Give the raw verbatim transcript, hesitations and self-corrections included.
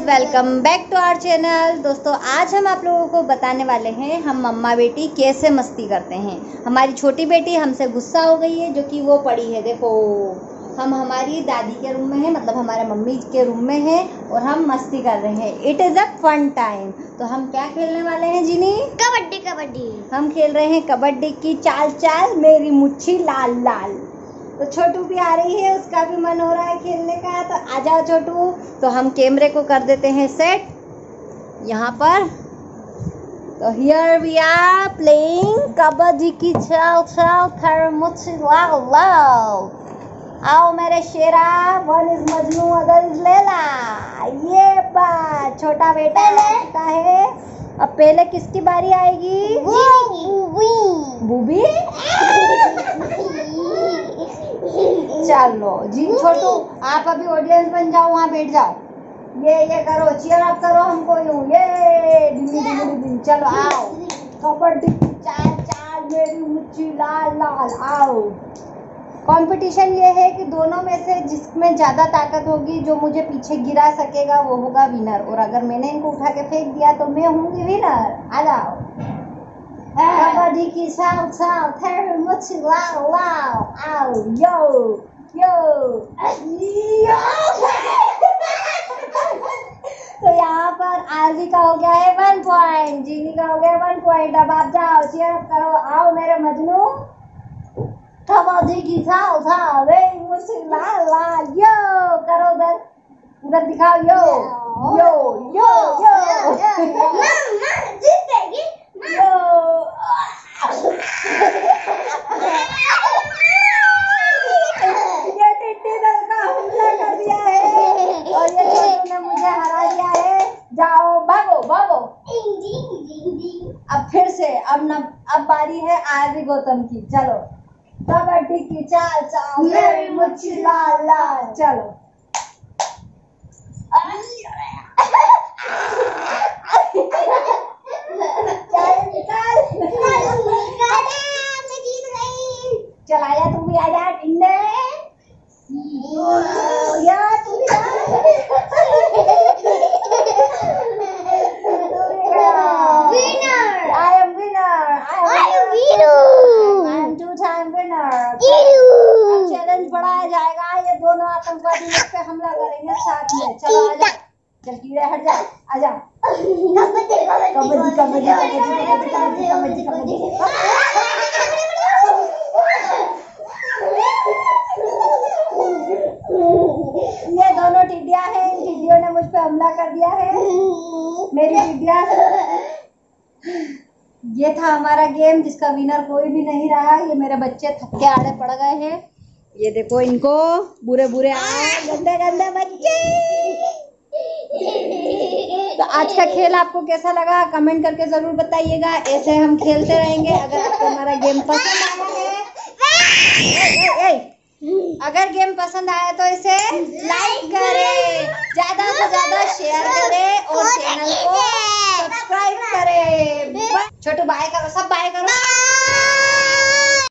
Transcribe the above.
Welcome back to our channel. दोस्तों आज हम आप लोगों को बताने वाले हैं हम मम्मा बेटी कैसे मस्ती करते हैं। हमारी छोटी बेटी हमसे गुस्सा हो गई है जो कि वो पड़ी है। देखो हम हमारी दादी के रूम में हैं, मतलब हमारे मम्मी के रूम में हैं और हम मस्ती कर रहे हैं। It is a fun time. तो हम क्या खेलने वाले हैं जीनी? कबड्डी। कबड्डी हम खेल रहे हैं कबड्डी की चाल चाल मेरी मुच्छी लाल लाल। तो छोटू भी आ रही है, उसका भी मन हो रहा है खेलने का। तो आ जाओ छोटू। तो हम कैमरे को कर देते हैं सेट यहाँ पर। तो here we are playing kabaddi की चाल चाल मेरी मुच्छी लाल लाल। आओ मेरे शेरा, one is Majnu other is Laila. ये बात छोटा बेटा का है। अब पहले किसकी बारी आएगी? बूबी। चलो जी छोटू, आप अभी ऑडियंस बन जाओ, वहाँ बैठ जाओ। ये ये करो, चीयर अप करो हमको यूं। ये डिंगी डिंगी डिंगी। चलो आओ कबड्डी चाल चाल मेरी मुच्छी लाल लाल। आओ। कंपटीशन ये है कि दोनों में से जिसमें ज़्यादा ताकत होगी, जो मुझे पीछे गिरा सकेगा, वो होगा विनर। और अगर मैंने इनको उठा के फेंक दिया तो मैं होंगी विनर। आ जाओ। कबड्डी की चाल चाल मेरी मुच्छी लाल लाल। आओ यो यो यो। तो यहाँ पर आरजी का हो गया है वन पॉइंट, जीनी का हो गया वन पॉइंट। अब आप जाओ, चीयर अप करो। आओ मेरे मजनू। कबड्डी की चाल चाल मेरी मुच्छी लाल लाल। यो करो, उधर उधर दिखाओ। यो यो यो यो जीतेगी। यो। ये टिड्डी दल का हमला कर दिया है और ये छोटू ने मुझे हरा दिया है। जाओ भागो भागो। अब फिर से अब न अब बारी है आरवी गौतम की। चलो कबड्डी की चाल चाल मेरी मुच्छी लाल लाल। चलो चल आया, तू भी आया टिंडे। यार तू भी winner. I am winner. I am winner. I am two time winner. अब चैलेंज बढ़ाया जाएगा। ये दोनों आतंकवादी मुझ पे हमला करेंगे साथ में। चलो आ जा। चल कीड़े हट जा। आ जा। कबड्डी कबड्डी कबड्डी कबड्डी कबड्डी कबड्डी। ये दोनों टिड्डियां हैं। इन टिड्डियों ने मुझ पे हमला कर दिया है। मेरी टिड्डियां। ये था हमारा गेम जिसका विनर कोई भी नहीं रहा। ये मेरे बच्चे थक्के आड़े पड़ गए हैं। ये देखो इनको, बुरे बुरे आए गंदे गंदे बच्चे। तो आज का खेल आपको कैसा लगा कमेंट करके जरूर बताइएगा। ऐसे हम खेलते रहेंगे। अगर आपको हमारा गेम पसंद आया है, ए, ए, अगर गेम पसंद आया तो इसे लाइक करें, ज्यादा से ज्यादा शेयर करें और चैनल को सब्सक्राइब करें। छोटू बाय करो, सब बाय करो।